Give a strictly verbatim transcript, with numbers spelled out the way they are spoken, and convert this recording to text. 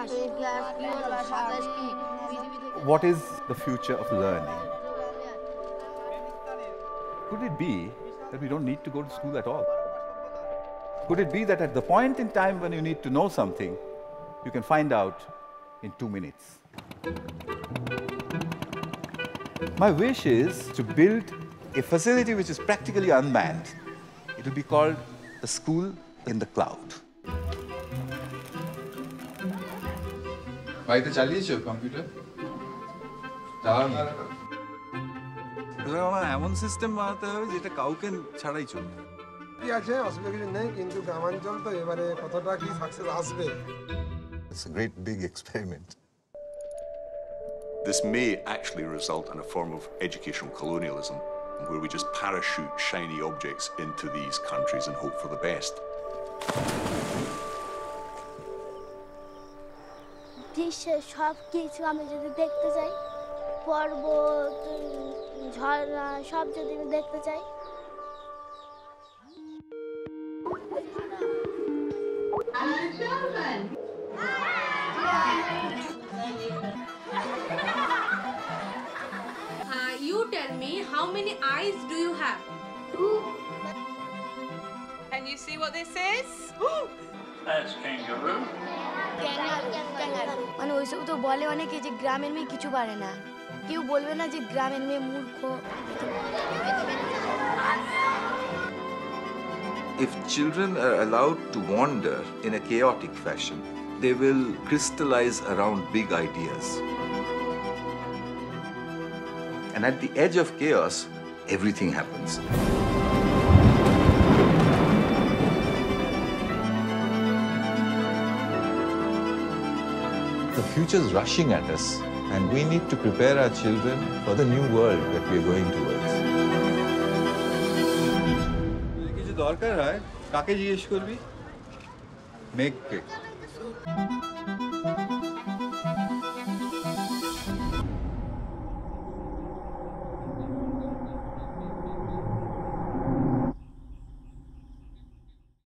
What is the future of learning? Could it be that we don't need to go to school at all? Could it be that at the point in time when you need to know something, you can find out in two minutes? My wish is to build a facility which is practically unmanned. It will be called a school in the cloud. বাড়িতে চালিয়েছো computer? দাও না। আমার এমন system বানাতে হবে যেটা কাউকে ছাড়াই চলবে। কি আছে অসুবিধা কিছু নেই কিন্তু গ্রামাঞ্চল তো এবারে কতটা কি সাকসেস আসবে? It's a great big experiment. This may actually result in a form of educational colonialism where we just parachute shiny objects into these countries and hope for the best. দেশের সব কিছু আমি যদি দেখতে চাই, পর্বত, ঝর্ণা সব যদি আমি দেখতে চাই, Uh, you tell me, how many eyes do you have? Can you see what this is? That's kangaroo. মানে ওইসব তো বলে অনেকে যে গ্রামের মেয়ে কিছু পারে না, কেউ বলবে না যে গ্রামের মেয়ে মূর্খ। If children are allowed to wander in a chaotic fashion, they will crystallize around big ideas. And at the edge of chaos, everything happens. The future is rushing at us, and we need to prepare our children for the new world that we are going towards. যদি কিছু দরকার হয় কাকে জিজ্ঞেস করবি? মেঘকে।